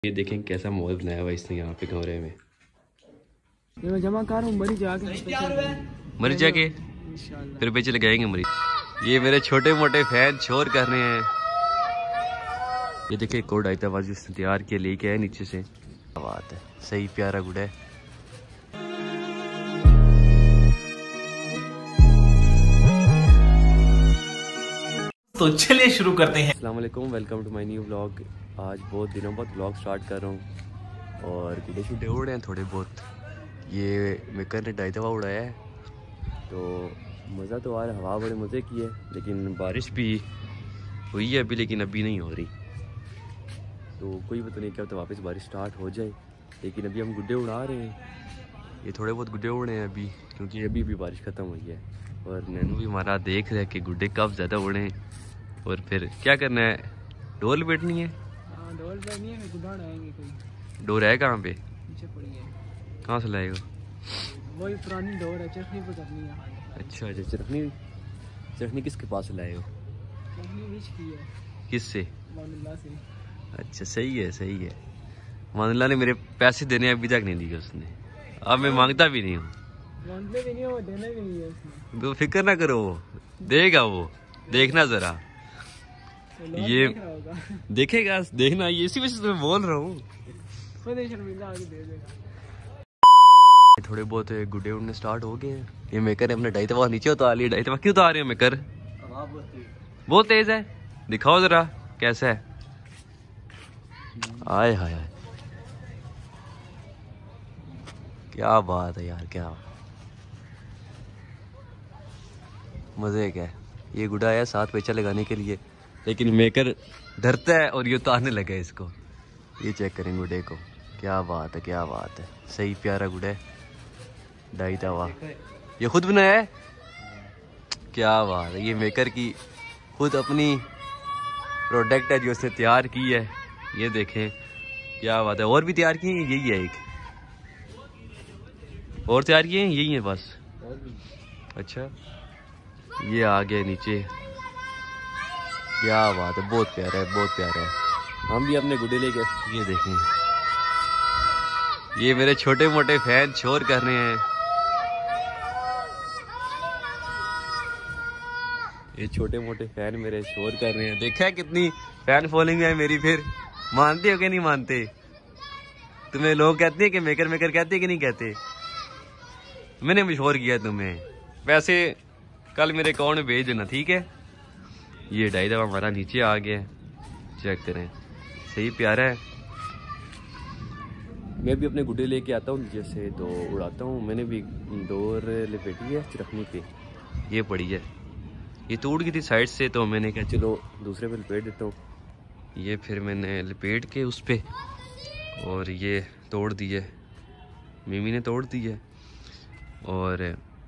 ये देखें कैसा माहौल बनाया हुआ इसने यहाँ पे कमरे में। ये मैं जमा कर हूँ मरी जाके फिर बेचे लगाएंगे मरीज। ये मेरे छोटे मोटे फैन शोर कर रहे हैं। ये देखिए कोड आयता आवाज जिसने तैयार किया लेके आया नीचे से। बात है, सही प्यारा गुड़ है। तो चलिए शुरू करते हैं। अस्सलाम वालेकुम, welcome to my new vlog. आज बहुत दिनों बाद व्लॉग स्टार्ट कर रहा हूँ और गुड्डे शुड्डे उड़ रहे हैं थोड़े बहुत। ये मेकर ने डाई दवा उड़ाया है तो मज़ा तो आ रहा है, हवा बड़े मज़े की है। लेकिन बारिश भी हुई है अभी, लेकिन अभी नहीं हो रही। तो कोई पता नहीं क्या तो वापस बारिश स्टार्ट हो जाए। लेकिन अभी हम गुड्डे उड़ा रहे हैं। ये थोड़े बहुत गुड्डे उड़ रहे हैं अभी, क्योंकि अभी भी बारिश ख़त्म हुई है। और नैनू भी हमारा देख रहा है कि गुड्डे कब ज़्यादा उड़े हैं और फिर क्या करना है। डोर बैठनी है। डोर बैठनी है, कोई डोर है कहाँ पे? पीछे पड़ी है। कहाँ से लाएगा? वही पुरानी डोर है, चटनी पे करनी है। अच्छा, चटनी किसके पास से लाए हो? चटनी विच की है। किससे? मानुल्लाह से। अच्छा, सही है। मानुल्लाह ने मेरे पैसे देने अभी तक नहीं दिए उसने। अब मैं मांगता भी नहीं हूँ। मांगते भी नहीं हो, देना भी नहीं है उसने। तो फिक्र ना करो, वो देगा। वो देखना जरा, ये देखेगा, देखना। ये इसी वजह से मैं बोल रहा हूँ। थोड़े बहुत गुड्डे उड़ने स्टार्ट हो गए हैं। ये मेकर ने अपने डाई तवा नीचे उतार लिया। डाई तवा क्यों उतार रहे हो मेकर? बहुत तेज है। दिखाओ जरा कैसा है। आय हाय हाय, क्या बात है यार, क्या मजे क्या है। ये गुड्डा आया 7 पेचा लगाने के लिए, लेकिन मेकर डरता है और ये उतारने लगा इसको। ये चेक करें गुड्डे को, क्या बात है। सही प्यारा गुड्डा है, डाई तवा। ये खुद बनाया है, क्या बात है। ये मेकर की खुद अपनी प्रोडक्ट है जो उसने तैयार की है। ये देखें क्या बात है। और भी तैयार किए हैं, यही है एक और तैयार किए हैं, यही है बस। अच्छा, ये आ गया नीचे। क्या बात है, बहुत प्यारा है। हम भी अपने गुड्डे लेके, ये देखें, ये मेरे छोटे मोटे फैन शोर कर रहे हैं। ये छोटे मोटे फैन मेरे शोर कर रहे हैं। देखा है कितनी फैन फॉलोइंग है मेरी। फिर मानते हो कि नहीं मानते? तुम्हें लोग कहते हैं कि मेकर कहते हैं कि नहीं कहते? मैंने मशहूर किया तुम्हें। वैसे कल मेरे अकाउंट में भेज देना, ठीक है। ये डाई दवा हमारा नीचे आ गया, चेक करें, सही प्यारा है। मैं भी अपने गुड्डे लेके आता हूँ नीचे से तो उड़ाता हूँ। मैंने भी डोर लिपेटी है चिरखनी पे, ये पड़ी है। ये टूट गई थी साइड से, तो मैंने कहा चलो दूसरे पे लिपेट देता हूँ। ये फिर मैंने लिपेट के उस पे, और ये तोड़ दी है, मिमी ने तोड़ दी है। और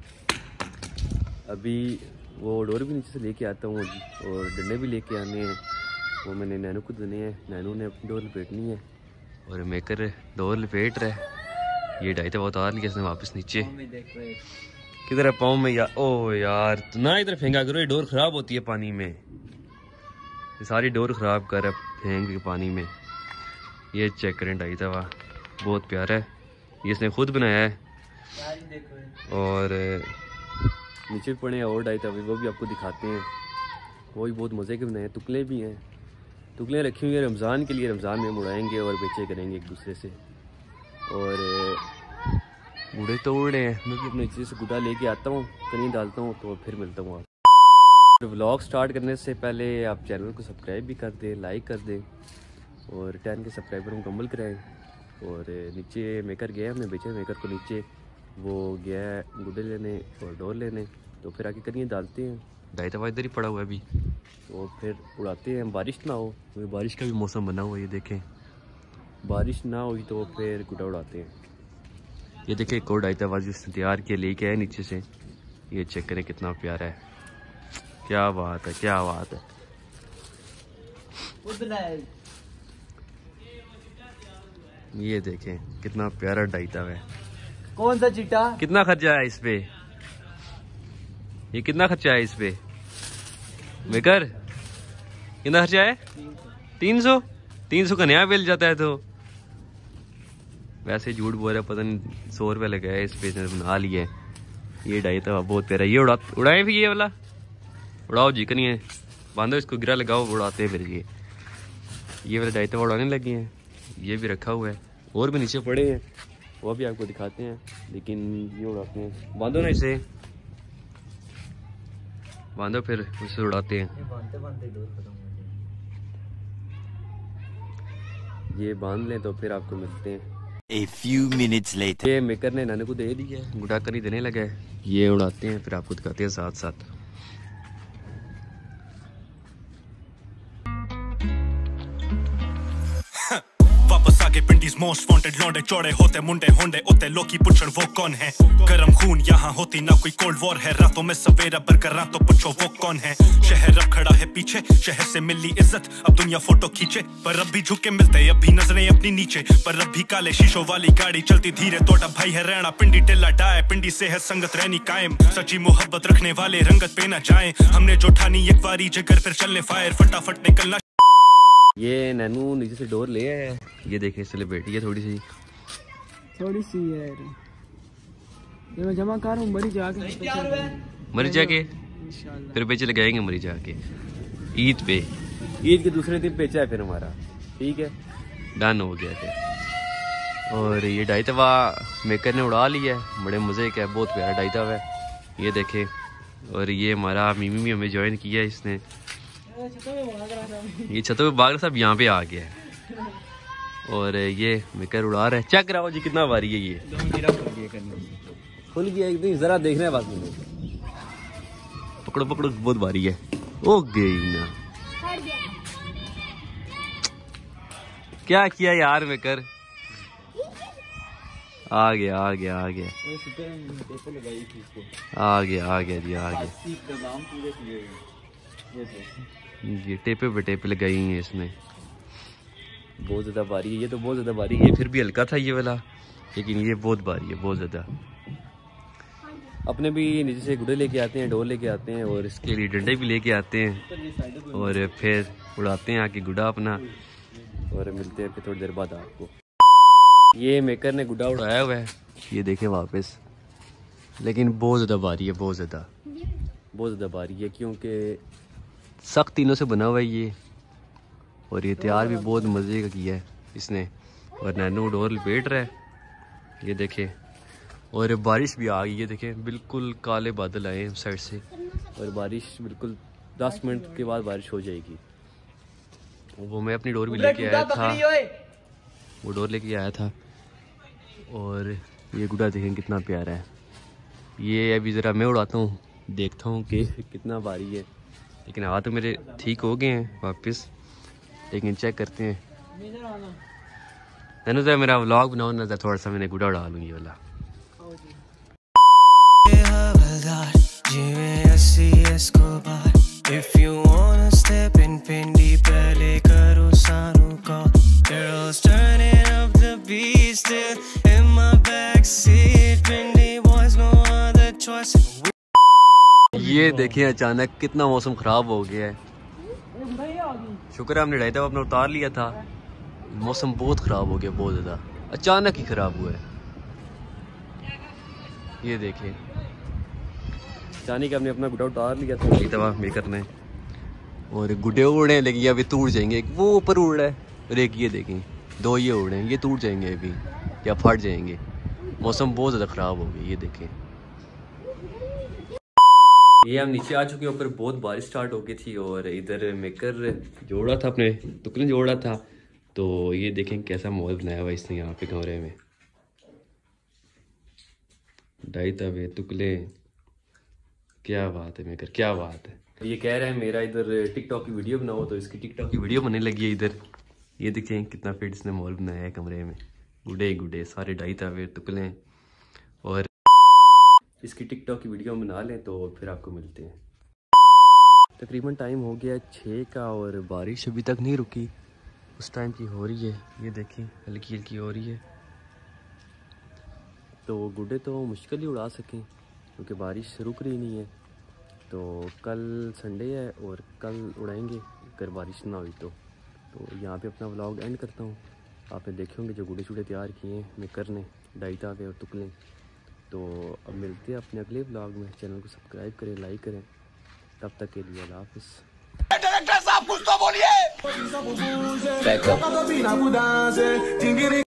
अभी वो डोर भी नीचे से लेके आता हूँ और डंडे भी लेके आने हैं। वो मैंने नैनू को देने हैं। नैनू ने अपनी डोर लिपेटनी है और मेकर डोर लिपेट रहा है। ये डाई तवा उतार लिया इसने वापस नीचे। किधर है पाँव में? ओ यार, ना इधर फेंका करो, ये डोर ख़राब होती है पानी में। ये सारी डोर ख़राब कर फेंक के पानी में। ये चेक करें, डाई तवा बहुत प्यारा है। ये इसने खुद बनाया है। और नीचे पड़े हैं और डाई तवे, वो भी आपको दिखाते हैं। वो भी बहुत मज़े के बनाए हैं। टुकले भी हैं, टुकले रखी हुई हैं रमज़ान के लिए। रमज़ान में हम उड़ाएंगे और बेचे करेंगे एक दूसरे से। और गुड्डे तो उड़ रहे हैं। मैं भी अपने नीचे से गुड्डा लेके आता हूँ, कहीं डालता हूँ, तो फिर मिलता हूँ आप। व्लॉग स्टार्ट करने से पहले आप चैनल को सब्सक्राइब भी कर दें, लाइक कर दें और 10 के सब्सक्राइबर मुकम्मल कराएँ। और नीचे मेकर गया, हमने बेचे मेकर को नीचे। वो गया है गुड्डे लेने और डोर लेने, तो फिर आके करिए डालते हैं। डाई तवा इधर ही पड़ा हुआ है अभी, तो फिर उड़ाते हैं। बारिश ना हो, तो बारिश का भी मौसम बना हुआ है। ये देखें, बारिश ना हुई तो फिर गुड्डा उड़ाते हैं। ये देखें एक और डाई तवा जिसने तैयार किया लेके आया नीचे से। ये चेक करें कितना प्यारा है, क्या बात है। ये देखें कितना प्यारा डाई तवा है। कौन सा चीटा? कितना खर्चा है इस पे? ये कितना खर्चा है इस पे मेकर? कितना खर्चा है? 300 का नया बिल जाता है। तो वैसे झूठ बोल रहा है, पता नहीं 100 रुपये लगाया इस पे, बना लिया है। ये ढाई तवा बहुत प्यारा, ये उड़ाए भी ये वाला, उड़ाओ जी नहीं है, बांधो इसको, गिरा लगाओ, उड़ाते हैं फिर ये वाला ढाई तवा उड़ाने लगे हैं। ये भी रखा हुआ है, और भी नीचे पड़े हैं, वो भी आपको दिखाते हैं, लेकिन ये उड़ाते हैं। बांधो ना इसे, बांधो फिर उसे उड़ाते हैं। ये बांध लें तो फिर आपको मिलते हैं। A few minutes later. ये मेकर ने नानू को दे दिया है, गुड़ा कर ही देने लगा है। ये उड़ाते हैं फिर आपको दिखाते हैं साथ साथ। वापस आगे पिंडीज मोस्ट वांटेड लौंडे चौड़े होते मुंडे होंडे ओते लोकी पुछड़ वो कौन है। गरम खून यहाँ होती ना कोई कोल्ड वॉर है, रातों में सवेरा बरकर रातों पूछो वो कौन है। शहर अब खड़ा है पीछे, शहर से मिली इज्जत अब दुनिया फोटो खींचे, पर अब भी झुके मिलते अब भी नजरें अपनी नीचे, पर अब भी काले शीशों वाली गाड़ी चलती धीरे। तोटा भाई है रहना पिंडी टिल्ला डाय, पिंडी से है संगत रहनी कायम, सच्ची मोहब्बत रखने वाले रंगत पे ना जाए। हमने जो ठानी एक बारी जिगर फिर चलने फायर, फटाफट निकलना। ये नैनू नीचे से डोर ले आया है, ये देखे सेलिब्रिटी है थोड़ी सी है। ये मैं जमा कर हूँ मरी जाके फिर पेचे लगाएंगे मरी जाके ईद पे, ईद के दूसरे दिन पेचा है फिर हमारा, ठीक है, डन हो गया फिर। और ये ढाई तवा मेकर ने उड़ा लिया है, बड़े मज़े का है, बहुत प्यारा ढाई तवा है, ये देखे। और ये हमारा मीमी भी हमें ज्वाइन किया है इसने, ये छतों पे भाग रहा सब यहाँ पे आ गया है। और ये मेकर उड़ा रहा है, चेक कराओ जी कितना भारी है। ये खुल गया एकदम, जरा देखना है बात में, पकड़ो पकड़ो, बहुत भारी है। ओ गई ना, क्या किया यार मेकर, आ गया आ गया आ गया आ गया आ गया जी, आ गया। ये टेपे पे टेपे लगाई हैं इसमें, बहुत ज़्यादा भारी है ये, तो बहुत ज़्यादा भारी है। ये फिर भी हल्का था ये वाला, लेकिन ये बहुत भारी है, बहुत ज़्यादा। अपने भी नीचे से गुड़े लेके आते हैं, डोर लेके आते हैं, और इसके लिए डंडे भी लेके आते हैं, और फिर उड़ाते हैं आके गुड्डा अपना, और मिलते हैं फिर थोड़ी देर बाद आपको। ये मेकर ने गुड्डा उड़ाया हुआ है, ये देखे वापस, लेकिन बहुत ज़्यादा भारी है, बहुत ज़्यादा भारी है, क्योंकि सख्त तीनों से बना हुआ है ये, और ये तैयार भी बहुत मज़े का किया है इसने। और नैनू डोर लपेट रहा है, ये देखे, और बारिश भी आ गई है, देखे बिल्कुल काले बादल आए हैं साइड से, और बारिश बिल्कुल 10 मिनट के बाद बारिश हो जाएगी। वो मैं अपनी डोर भी लेके आया था, वो डोर लेके आया था। और ये गुड्डा देखें कितना प्यारा है। ये अभी ज़रा मैं उड़ाता हूँ, देखता हूँ कि कितना भारी है, लेकिन हाथ तो मेरे ठीक हो गए हैं वापस, लेकिन चेक करते हैं। मैंने तो मेरा व्लॉग बनाओ ना, थोड़ा सा मैंने गुड्डा उड़ा लूँ ये वाला। If you wanna step in Fendi, pehle karo sanu call. Girls turning up the beat still in my backseat. Fendi boys no other choice. ये देखिए अचानक कितना मौसम खराब हो गया है। शुक्र है हमने ढाई तवा अपना उतार लिया था, मौसम बहुत खराब हो गया, बहुत ज़्यादा अचानक ही खराब हुआ है। ये देखिए जानी कि हमने अपना गुड्डा उतार लिया था ढाई तवा मेकर ने, और गुड्डे उड़े हैं, लेकिन ये अभी टूट जाएंगे। वो ऊपर उड़ रहा है और एक ये देखें, 2 ये उड़े हैं, ये टूट जाएंगे अभी या फट जाएंगे। मौसम बहुत ज़्यादा ख़राब हो गया, ये देखें। ये हम नीचे आ चुके हैं, ऊपर बहुत बारिश स्टार्ट हो गई थी, और इधर मेकर जोड़ा था, अपने टुकड़े जोड़ा था। तो ये देखें कैसा माहौल बनाया हुआ इसने यहाँ पे कमरे में, ढाई तवे टुकड़े, क्या बात है मेकर, क्या बात है। ये कह रहे हैं मेरा इधर टिकटॉक की वीडियो बनाओ, तो इसकी टिकटॉक की वीडियो बनने लगी है इधर। ये देखें कितना फिट इसने माहौल बनाया है कमरे में, गुडे ही गुडे सारे ढाई तवे टुकड़े, और इसकी टिकटॉक की वीडियो बना लें तो फिर आपको मिलते हैं। तकरीबन टाइम हो गया 6 का, और बारिश अभी तक नहीं रुकी, उस टाइम की हो रही है। ये देखें हल्की हल्की हो रही है, तो गुड्डे तो मुश्किल ही उड़ा सकें क्योंकि बारिश रुक रही नहीं है। तो कल संडे है और कल उड़ाएंगे अगर बारिश ना हुई तो यहाँ पे अपना व्लॉग एंड करता हूँ। आपने देखे होंगे जो गुड़े शुड़े तैयार किए हैं मेकर ने, डाई तावे और टुकले। तो अब मिलते हैं अपने अगले व्लॉग में। चैनल को सब्सक्राइब करें, लाइक करें। तब तक के लिए अल्लाह हाफिज़। डायरेक्टर साहब कुछ तो बोलिए।